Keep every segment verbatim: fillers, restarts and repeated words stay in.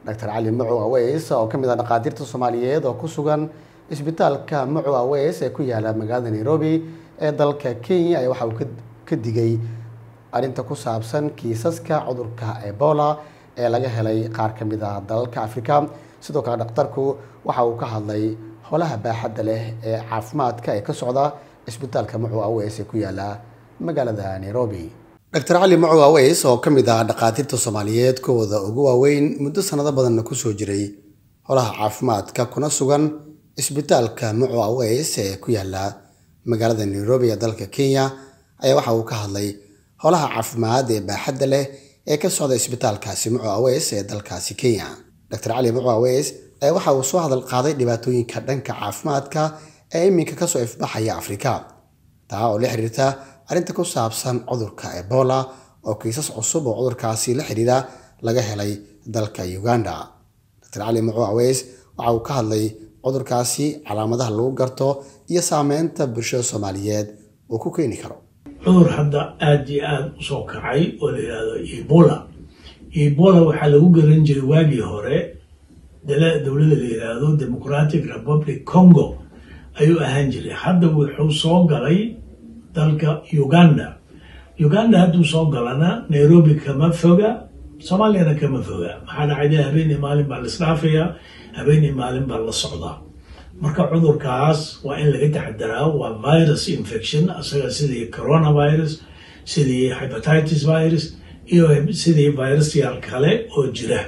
دكتور علي معو أويس oo kamid ah dhaqaatiirta Soomaaliyeed oo ku sugan isbitaalka Macau Aweys ee ku yaala magaalada Nairobi ee dalka Kenya ayaa waxa uu ka digay arinta ku saabsan kiisaska cudurka Ebola ee laga helay qaar kamid ah dalalka Afrika. sidoo kale dhakhtarku waxa uu ka hadlay howlaha baaxadda leh ee caafimaadka ee ka socda isbitaalka Macau Aweys ee ku yaala magaalada Nairobi. دكتور علي معو أويس oo kamid ah dhaqaatiirta Soomaaliyeed kooda ugu waaweyn muddo sanado badan ku soo jiray howlaha caafimaadka kuna sugan isbitaalka Macau Aweys ee ku yaala magaalada Nairobi ee dalka Kenya ayaa waxa uu ka hadlay howlaha caafimaad ee baaxadda leh ee ka socda isbitaalkaasi Macau Aweys ee dalkaasi Kenya. دكتور علي معو أويس ayaa waxa uu soo hadal qaaday dhibaatooyinka dhanka caafimaadka ee iminka ka soo ifbaxaya Afrika taa oo la xiriirta arinta ku saabsan cudurka Ebola oo kiisas cusub oo cudurkaasi la xiriira laga helay dalka Uganda. دكتور علي معو أويس waxa uu ka hadlay cudurkaasi calaamadaha lagu garto iyo saameynta bulshada Soomaaliyeed oo ku keeni karo. cudur hadda aad iyo aad u soo kacay oo la yiraahdo Ebola. Ebola waxa lagu garan jiray waagii hore dowladda la yiraahdo Democratic Republic Congo ayuu ahaan jiray. hadda wuxuu soo galay dalka Uganda. Uganda hadduu soo galana Nairobi kama foga, Soomaaliyana kama foga. maxaa dhacay habeenii maalin baa la isdhaafaya, habeenii maalin baa la socdaa. marka cudurkaas waa in laga taxadaraa, waa virus infection asaga sidii coronavirus, sidii hepatitis virus iyo sidii virusyal kale oo jira.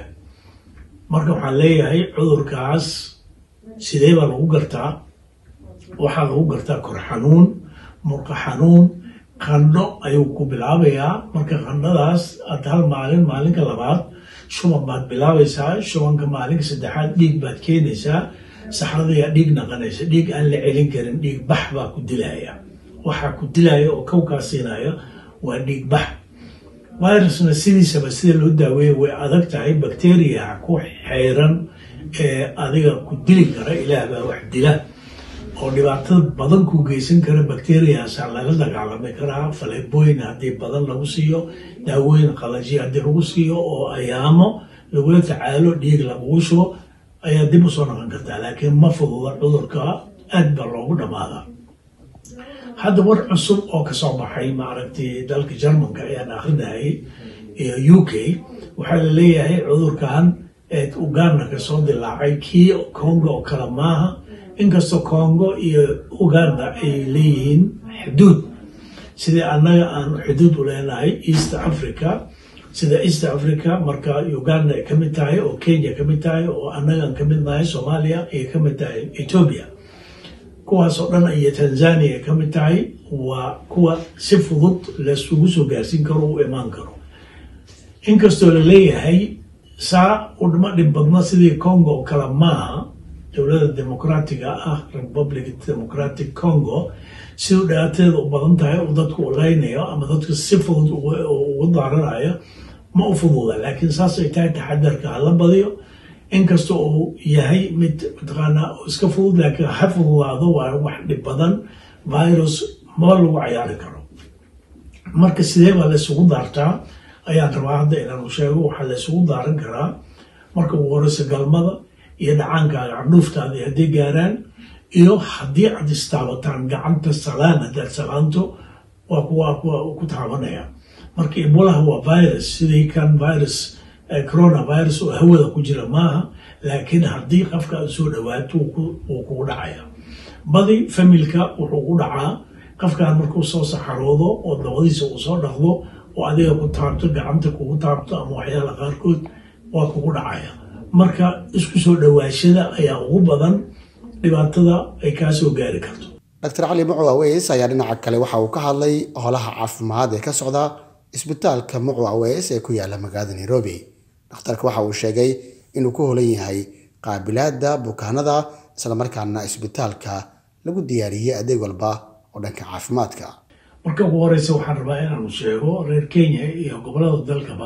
marka waxaan leeyahay cudurkaas sidee baa lagu gartaa? waxaa lagu gartaa kor xanuun, murqa xanuun, qandho ayuu ku bilaabayaa. marka qandhadaas aad hal maalin maalinka labaad shuban baad bilaabaysaa, shubanka maalinka saddexaad dhiig baad keenaysaa, saxradayaa dhiig naqanaysa, dhiig aan la celin karin, dhiig bax baa ku dilaya. waxaa ku dilaya oo kowkaa siinaya waa dhiig bax. virusna sidiisaba sida loo daaweeyo way adag tahay. bacteria ku xeeran ee adiga ku dili kara, ilaah baa wax dila oo dhibaatada badan ku geysan kara. bacteriaasa laga dagaalami karaa faleebooyin haddii badan lagu siiyo, daawooyin qalajiya haddii lagu siiyo oo ayaamo lagula tacaalo, dhiig lagugu shubo ayaa dib usoo noqon kartaa. laakiin ma fududa, cudurka aad baa loogu dhammaadaa. hadda war cusub oo kasoo baxay maaragtay dalka Jarmanka ayaan akhrinayay iyo U K waxaa la leeyahay cudurkan ee Uganda kasoo dilaacay kii Congo oo kala maaha. inkastoo Congo iyo Uganda ay leeyihiin xuduud sidii annaga aan xuduud u leenahay East Africa, sida East Africa marka Uganda ay ka mid tahay oo Kenya ka mid tahay oo annaga aan ka mid nahay Soomaaliya ay ka mid tahay Ethiopia, kuwaas oo dhan iyo Tanzania ay ka mid tahay. waa kuwa si fudud la isugu soo gaarsiin karo u imaan karo. inkastoo la leeyahay saa u dhima dhib badna sidii Congo oo kala maaha, dowladda dimuqraatiga ah Republic Democratic Congo siduu dhibaateeda u badan tahay oo dadku u leynayo ama dadku si fudud ugu daaranayo ma u fududa. laakiin saas ay tahay taxadarka hala badiyo. inkastoo uu yahay mid mataqaanaa iska fudud, laakiin ha fududaado, waa wax dhib badan. virus ma lagu cayaari karo. marka sidee baa la isugu daartaa ayaan rabaa hadda inaan u sheego. waxaa la isugu daaran karaa marka ugu horeysa galmada iyo dhacaankaaga candhuuftaada hadday gaaraan, iyo haddii aad istaabataan gacanta salaan haddaad salaanto waa kuwa kuwa ku taabanaya. marka Ebolaha waa virus sidii kan virus coronavirus oo hawada ku jira maaha, laakiin haddii qofka aad soo dhawaato wuu kugu dhacaya. badi familka wuxuu ku dhacaa qofkaan markuu soo saxaroodo oo dabadiisa uu soo dhaqdo oo adiga ku taabto, gacanta kugu taabto ama waxyaala qaarkood waa kugu dhacaya. marka isku soo dhawaashada ayaa ugu badan dhibaatada ay ka soo gaari karto. دكتور علي معو أويس ayaa dhinaca kale waxa uu ka hadlay howlaha caafimaad ee ka socda isbitaalka Macau Aweys ee ku yaala magaalada Nairobi. dhakhtarka waxa uu sheegay inuu ku hoolan yahay qaabilaadda bukaanada isla markaana isbitaalka lagu diyaariyay adeeg walba oo dhanka caafimaadka. marka ugu horeysa waxaan rabaa inaan sheego reer Kenya iyo gobolada dalkaba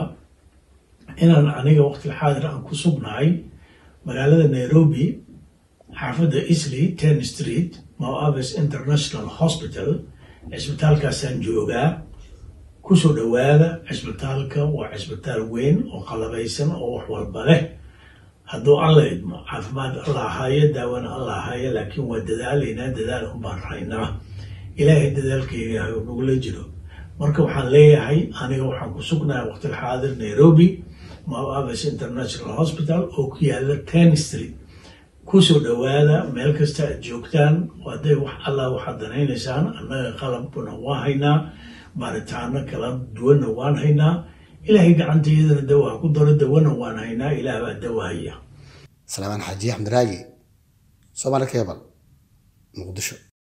inaan aniga waqti xaadir aan ku sugnahay magaalada Nairobi, xaafadda Eastleigh ten Street, Macau Aweys International Hospital. isbitaalkaasaan joogaa. kusoo dhawaada cisbitaalka waa cisbitaal weyn oo qalabaysan oo wax walba leh hadduu alla idmo caafimaad allah haya daawana allah haya laakiin waa dadaalaynaa dadaal unbaan raynaa ilaahay dadaalkeyga ha nagula jiro marka waxaan leeyahay aniga waxaan ku sugnahay waqtilxaadir Nairobi Mau Aves International Hospital oo ku yaala ten street kusoo dhawaada meel kasta aad joogtaan waday wax alla waxaad danaynaysaan annaga qalabkuna waa haynaa baaritaano kala duwanna waan haynaa ilaahay gacanteedana dawaa ku daro dawana waan haynaa ilaah baa dawaaya Salaaman Xaaji Axmed Raagi Soomaali Cable Muqdisho